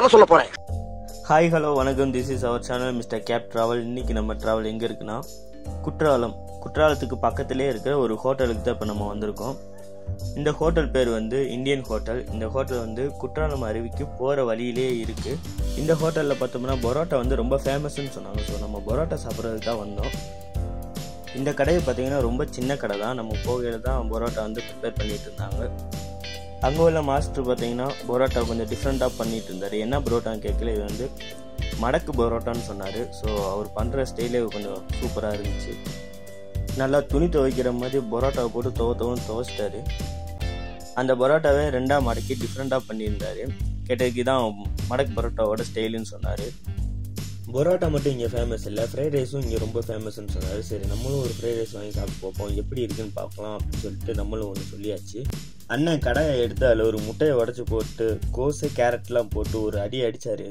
கதை சொல்ல போறேன். ஹாய் ஹலோ வணக்கம், this is our channel mister cab travel. இன்னைக்கு நம்ம ட்ராவல் எங்கே இருக்குன்னா குற்றாலத்துக்கு பக்கத்திலே இருக்கிற ஒரு ஹோட்டலுக்கு தான் இப்போ நம்ம வந்திருக்கோம். இந்த ஹோட்டல் பேர் வந்து இந்தியன் ஹோட்டல். இந்த ஹோட்டல் வந்து குற்றாலம் அருவிக்கு போகிற வழியிலே இருக்குது. இந்த ஹோட்டலில் பார்த்தோம்னா பரோட்டா வந்து ரொம்ப ஃபேமஸ்ன்னு சொன்னாங்க. ஸோ நம்ம பரோட்டா சாப்பிட்றதுக்கு தான் வந்தோம். இந்த கடையை பார்த்தீங்கன்னா ரொம்ப சின்ன கடை தான். நம்ம போகையில் தான் பரோட்டா வந்து ப்ரிப்பேர் பண்ணிட்டு இருந்தாங்க. அங்கே உள்ள மாஸ்டர் பார்த்தீங்கன்னா பரோட்டா கொஞ்சம் டிஃப்ரெண்ட்டாக பண்ணிட்டு இருந்தார். என்ன பரோட்டான்னு கேட்கல, இது வந்து மடக்கு பரோட்டான்னு சொன்னார். ஸோ அவர் பண்ணுற ஸ்டைலே கொஞ்சம் சூப்பராக இருந்துச்சு. நல்லா துணி துவைக்கிற மாதிரி பரோட்டாவை போட்டு துவைச்சிட்டாரு. அந்த பரோட்டாவே ரெண்டாக மடக்கி டிஃப்ரெண்ட்டாக பண்ணியிருந்தார். கேட்டதுக்கு தான் மடக்கு பரோட்டாவோட ஸ்டைலுன்னு சொன்னார். பரோட்டா மட்டும் இங்கே ஃபேமஸ் இல்லை, ஃப்ரைட் ரைஸும் இங்கே ரொம்ப ஃபேமஸ்ன்னு சொன்னார். சரி, நம்மளும் ஒரு ஃப்ரைட் ரைஸ் வாங்கி சாப்பிட்டு பார்ப்போம், எப்படி இருக்குன்னு பார்க்கலாம் அப்படின்னு சொல்லிட்டு நம்மளும் ஒன்று சொல்லியாச்சு. அண்ணன் கடையை எடுத்து அதில் ஒரு முட்டையை உடச்சி போட்டு கோஸு கேரட்லாம் போட்டு ஒரு அடி அடித்தார்.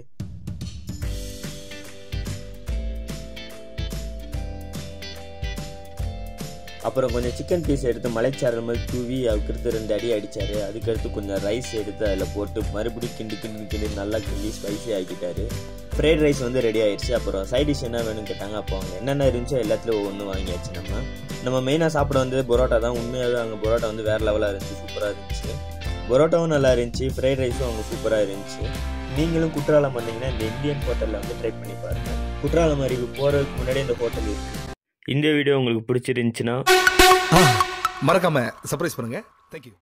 அப்புறம் கொஞ்சம் சிக்கன் பீஸ் எடுத்து மலைச்சாரல் மாதிரி தூவி அதுக்கடுத்து 2 அடி அடித்தார். அதுக்கடுத்து கொஞ்சம் ரைஸ் எடுத்து அதில் போட்டு மறுபடியும் கிண்டி நல்லா கிண்டி ஸ்பைசி ஆக்கிட்டாரு. ஃப்ரைட் ரைஸ் வந்து ரெடி ஆயிடுச்சு. அப்புறம் சைட் டிஷ் என்ன வேணும்னு கேட்டாங்க. அப்போ அவங்க என்னென்ன இருந்துச்சோ எல்லாத்துலேயும் ஒவ்வொன்று வாங்கியாச்சு. நம்ம மெயினாக சாப்பிட வந்து பரோட்டா தான். உண்மையாகவே அங்கே பரோட்டா வந்து வேறு லெவலாக இருந்துச்சு, சூப்பராக இருந்துச்சு. பரோட்டாவும் நல்லா இருந்துச்சு, ஃப்ரைட் ரைஸும் அவங்க சூப்பராக இருந்துச்சு. நீங்களும் குற்றாலம் வந்தீங்கன்னா இந்த இந்தியன் ஹோட்டலில் வந்து ட்ரை பண்ணி பாருங்கள். குற்றாலம் அருவி போகிறதுக்கு முன்னாடி இந்த ஹோட்டல் இருக்குது. இந்த வீடியோ உங்களுக்கு பிடிச்சிருந்துச்சுன்னா மறக்காம சர்ப்ரைஸ் பண்ணுங்க. தேங்க்யூ.